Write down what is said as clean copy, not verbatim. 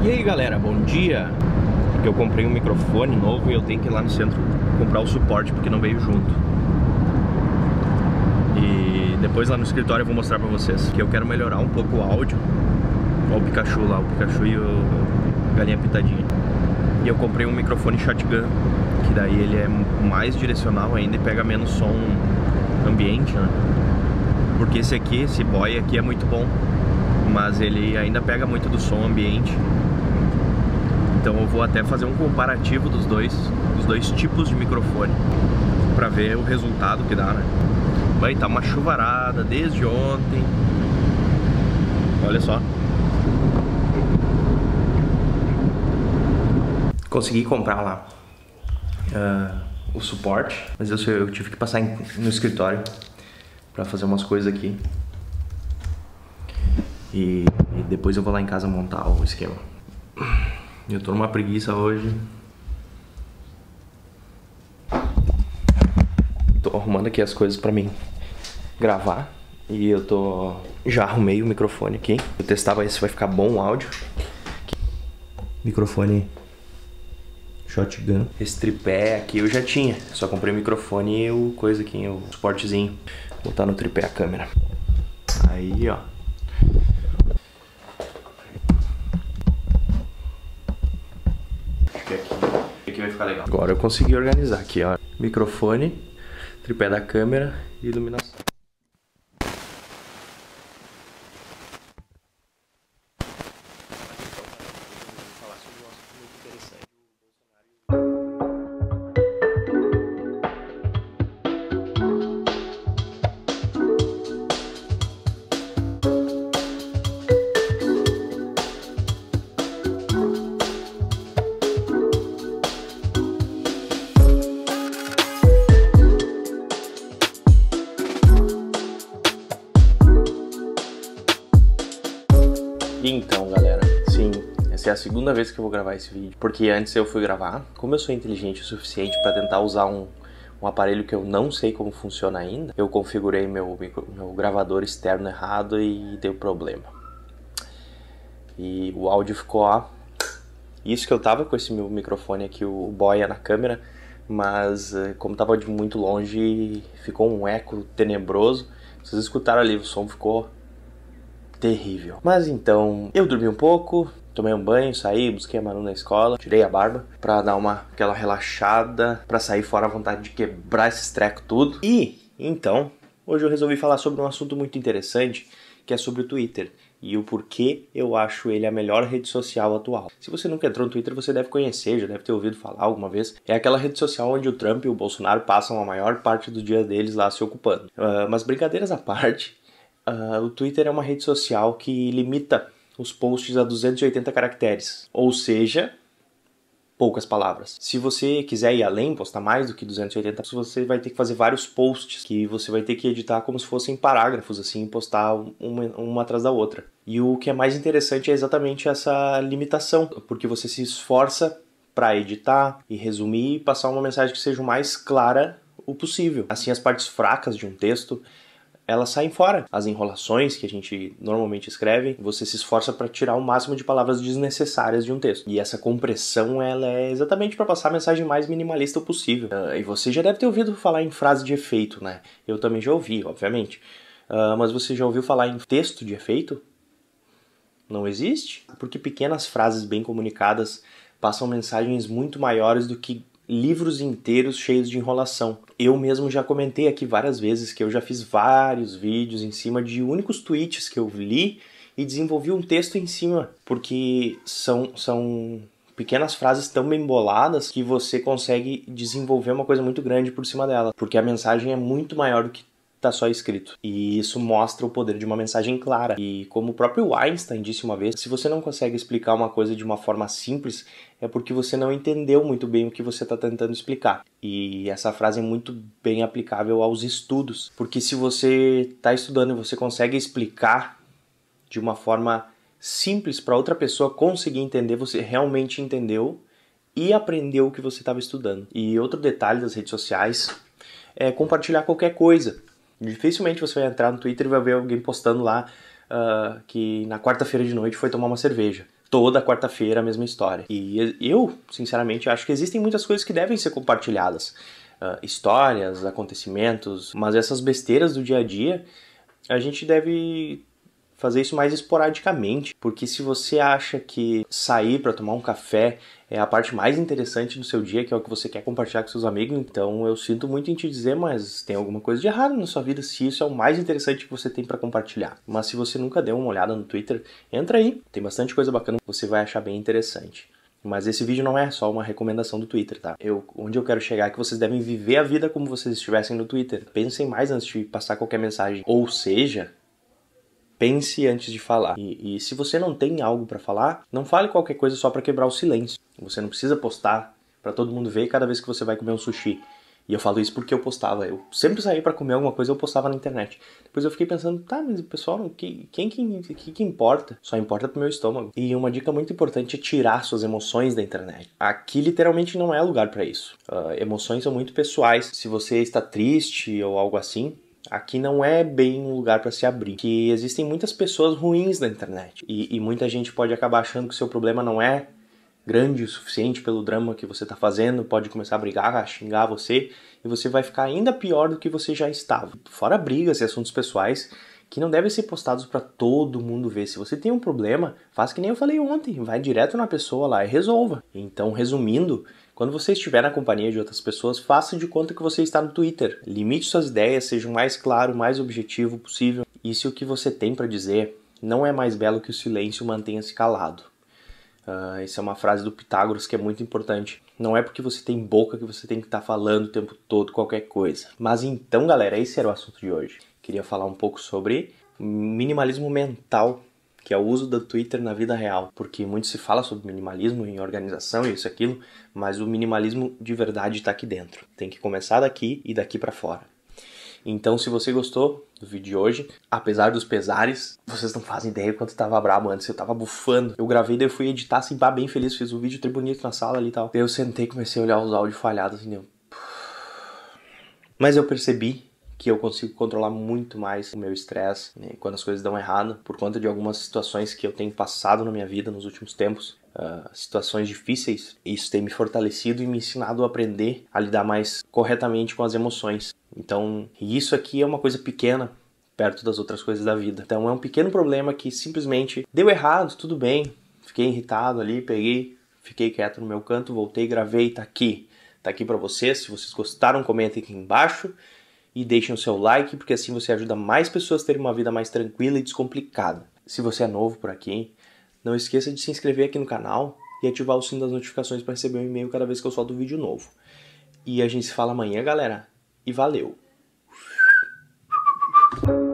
E aí galera, bom dia! Porque eu comprei um microfone novo e eu tenho que ir lá no centro comprar o suporte porque não veio junto. E depois lá no escritório eu vou mostrar pra vocês que eu quero melhorar um pouco o áudio. Olha o Pikachu lá, o Pikachu e o Galinha Pitadinha. E eu comprei um microfone shotgun, que daí ele é mais direcional ainda e pega menos som ambiente, né? Porque esse aqui, esse Boya aqui é muito bom, mas ele ainda pega muito do som ambiente. Então eu vou até fazer um comparativo dos dois tipos de microfone pra ver o resultado que dá, né? Vai, tá uma chuvarada desde ontem. Olha só. Consegui comprar lá o suporte, mas eu tive que passar no escritório pra fazer umas coisas aqui. E depois eu vou lá em casa montar o esquema. Eu tô numa preguiça hoje. Tô arrumando aqui as coisas pra mim gravar. E eu já arrumei o microfone aqui. Eu testava se vai ficar bom o áudio. Microfone shotgun. Esse tripé aqui eu já tinha. Só comprei o microfone e o coisa aqui, o suportezinho. Vou botar no tripé a câmera. Aí, ó. Aqui vai ficar legal. Agora eu consegui organizar aqui, ó. Microfone, tripé da câmera e iluminação. Então galera, sim, essa é a segunda vez que eu vou gravar esse vídeo. Porque antes eu fui gravar, como eu sou inteligente o suficiente para tentar usar um aparelho que eu não sei como funciona ainda, eu configurei meu gravador externo errado e deu problema. E o áudio ficou, ó, isso que eu tava com esse meu microfone aqui, o Boya na câmera, mas como tava de muito longe, ficou um eco tenebroso. Vocês escutaram ali, o som ficou terrível. Mas então, eu dormi um pouco, tomei um banho, saí, busquei a Manu na escola, tirei a barba pra dar aquela relaxada, pra sair fora a vontade de quebrar esse treco tudo. E, então, hoje eu resolvi falar sobre um assunto muito interessante, que é sobre o Twitter. E o porquê eu acho ele a melhor rede social atual. Se você nunca entrou no Twitter, você deve conhecer, já deve ter ouvido falar alguma vez. É aquela rede social onde o Trump e o Bolsonaro passam a maior parte do dia deles lá se ocupando. Mas brincadeiras à parte, o Twitter é uma rede social que limita os posts a 280 caracteres, ou seja, poucas palavras. Se você quiser ir além, postar mais do que 280, você vai ter que fazer vários posts, que você vai ter que editar como se fossem parágrafos, assim, e postar uma atrás da outra. E o que é mais interessante é exatamente essa limitação, porque você se esforça para editar e resumir e passar uma mensagem que seja o mais clara o possível. Assim, as partes fracas de um texto, elas saem fora. As enrolações que a gente normalmente escreve, você se esforça para tirar o máximo de palavras desnecessárias de um texto. E essa compressão, ela é exatamente para passar a mensagem mais minimalista possível. E você já deve ter ouvido falar em frase de efeito, né? Eu também já ouvi, obviamente. Mas você já ouviu falar em texto de efeito? Não existe? Porque pequenas frases bem comunicadas passam mensagens muito maiores do que livros inteiros cheios de enrolação. Eu mesmo já comentei aqui várias vezes que eu já fiz vários vídeos em cima de únicos tweets que eu li e desenvolvi um texto em cima, porque são pequenas frases tão bem boladas que você consegue desenvolver uma coisa muito grande por cima dela, porque a mensagem é muito maior do que tá só escrito. E isso mostra o poder de uma mensagem clara. E como o próprio Einstein disse uma vez, se você não consegue explicar uma coisa de uma forma simples, é porque você não entendeu muito bem o que você está tentando explicar. E essa frase é muito bem aplicável aos estudos, porque se você está estudando e você consegue explicar de uma forma simples para outra pessoa conseguir entender, você realmente entendeu e aprendeu o que você estava estudando. E outro detalhe das redes sociais é compartilhar qualquer coisa. Dificilmente você vai entrar no Twitter e vai ver alguém postando lá que na quarta-feira de noite foi tomar uma cerveja. toda quarta-feira a mesma história. E eu, sinceramente, acho que existem muitas coisas que devem ser compartilhadas. Histórias, acontecimentos, mas essas besteiras do dia a dia, a gente deve fazer isso mais esporadicamente, porque se você acha que sair para tomar um café é a parte mais interessante do seu dia, que é o que você quer compartilhar com seus amigos, então eu sinto muito em te dizer, mas tem alguma coisa de errado na sua vida se isso é o mais interessante que você tem para compartilhar. Mas se você nunca deu uma olhada no Twitter, entra aí, tem bastante coisa bacana que você vai achar bem interessante. Mas esse vídeo não é só uma recomendação do Twitter, tá? Onde eu quero chegar é que vocês devem viver a vida como vocês estivessem no Twitter. Pensem mais antes de passar qualquer mensagem. Ou seja, pense antes de falar. E se você não tem algo pra falar, não fale qualquer coisa só pra quebrar o silêncio. Você não precisa postar pra todo mundo ver cada vez que você vai comer um sushi. E eu falo isso porque eu postava. Eu sempre saí pra comer alguma coisa, eu postava na internet. Depois eu fiquei pensando, tá, mas o pessoal, quem que importa? Só importa pro meu estômago. E uma dica muito importante é tirar suas emoções da internet. Aqui literalmente não é lugar pra isso. Emoções são muito pessoais. Se você está triste ou algo assim, aqui não é bem um lugar para se abrir. Que existem muitas pessoas ruins na internet. E muita gente pode acabar achando que o seu problema não é grande o suficiente pelo drama que você está fazendo, pode começar a brigar, a xingar você, e você vai ficar ainda pior do que você já estava. Fora brigas e assuntos pessoais que não devem ser postados para todo mundo ver. Se você tem um problema, faça que nem eu falei ontem, vai direto na pessoa lá e resolva. Então, resumindo, quando você estiver na companhia de outras pessoas, faça de conta que você está no Twitter. Limite suas ideias, seja o mais claro, o mais objetivo possível. E se o que você tem para dizer não é mais belo que o silêncio, mantenha-se calado. Essa é uma frase do Pitágoras que é muito importante. Não é porque você tem boca que você tem que estar falando o tempo todo qualquer coisa. Mas então, galera, esse era o assunto de hoje. Queria falar um pouco sobre minimalismo mental, que é o uso do Twitter na vida real. Porque muito se fala sobre minimalismo em organização e isso e aquilo, mas o minimalismo de verdade está aqui dentro. Tem que começar daqui e daqui para fora. Então, se você gostou do vídeo de hoje, apesar dos pesares, vocês não fazem ideia quanto eu tava brabo antes, eu tava bufando. Eu gravei, daí eu fui editar assim, bem feliz, fiz um vídeo tri bonito na sala ali e tal. Daí eu sentei e comecei a olhar os áudios falhados assim, deu. Mas eu percebi que eu consigo controlar muito mais o meu estresse, né, quando as coisas dão errado, por conta de algumas situações que eu tenho passado na minha vida nos últimos tempos. Situações difíceis, isso tem me fortalecido e me ensinado a aprender a lidar mais corretamente com as emoções. Então, isso aqui é uma coisa pequena perto das outras coisas da vida. Então, é um pequeno problema que simplesmente deu errado, tudo bem. Fiquei irritado ali, fiquei quieto no meu canto, voltei, gravei, tá aqui. Tá aqui pra vocês. Se vocês gostaram, comentem aqui embaixo e deixem o seu like, porque assim você ajuda mais pessoas a terem uma vida mais tranquila e descomplicada. Se você é novo por aqui, não esqueça de se inscrever aqui no canal e ativar o sino das notificações para receber um e-mail cada vez que eu solto um vídeo novo. E a gente se fala amanhã, galera. E valeu!